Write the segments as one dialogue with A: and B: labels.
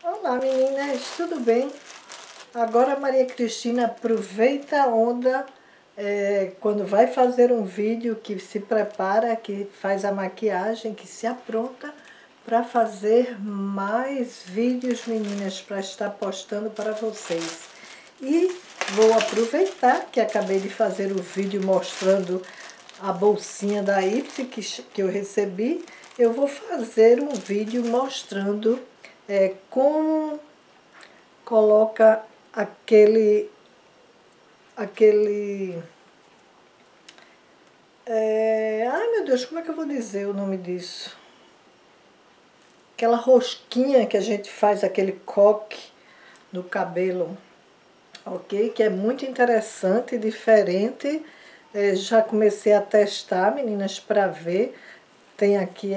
A: Olá meninas, tudo bem? Agora a Maria Cristina aproveita a onda quando vai fazer um vídeo, que se prepara, que faz a maquiagem, que se apronta para fazer mais vídeos, meninas, para estar postando para vocês. E vou aproveitar que acabei de fazer o vídeo mostrando a bolsinha da Ipsy que eu recebi. Eu vou fazer um vídeo mostrando como coloca aquele ai meu Deus, como é que eu vou dizer o nome disso? Aquela rosquinha que a gente faz, aquele coque no cabelo, ok? Que é muito interessante e diferente. Já comecei a testar, meninas, para ver. Tem aqui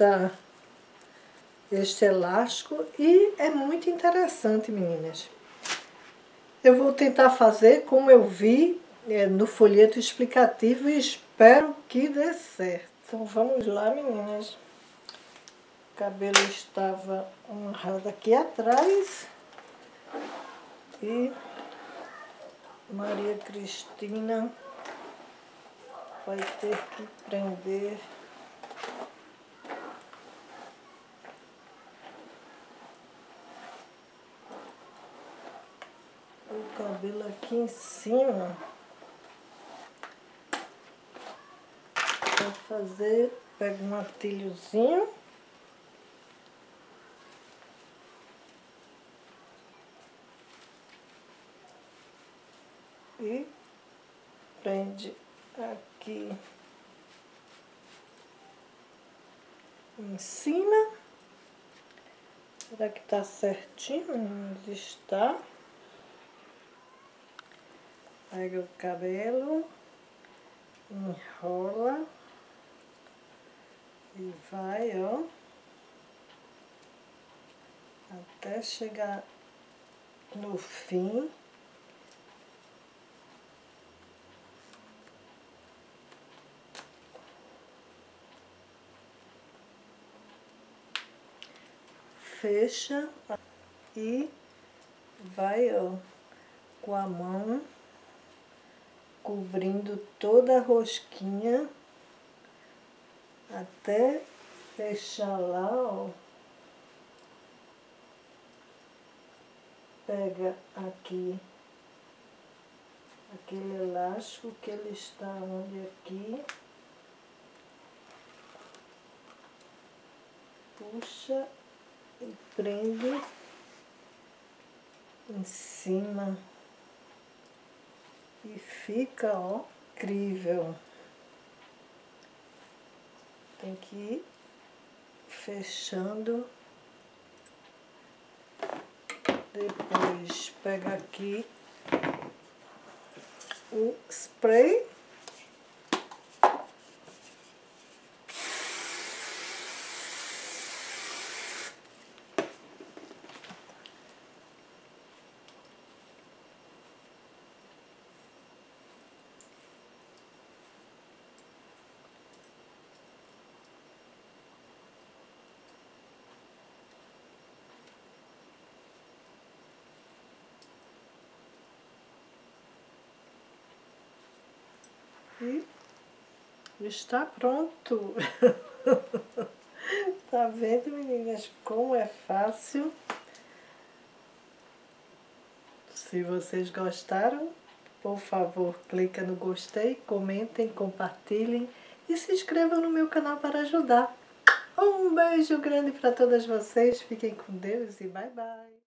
A: este elástico e é muito interessante, meninas. Eu vou tentar fazer como eu vi no folheto explicativo e espero que dê certo. Então vamos lá, meninas. O cabelo estava amarrado aqui atrás e Maria Cristina vai ter que prender o cabelo aqui em cima para fazer. Pega um martilhozinho e prende aqui em cima. Será que tá certinho? Está. Pega o cabelo, enrola e vai, ó, até chegar no fim. Fecha e vai, ó, com a mão cobrindo toda a rosquinha até fechar lá, ó. Pega aqui aquele elástico que ele está onde aqui, puxa e prende em cima e fica, ó, incrível. Tem que ir fechando. Depois pega aqui o spray. E está pronto. Tá vendo, meninas, como é fácil? Se vocês gostaram, por favor, clica no gostei, comentem, compartilhem e se inscrevam no meu canal para ajudar. Um beijo grande para todas vocês, fiquem com Deus e bye bye.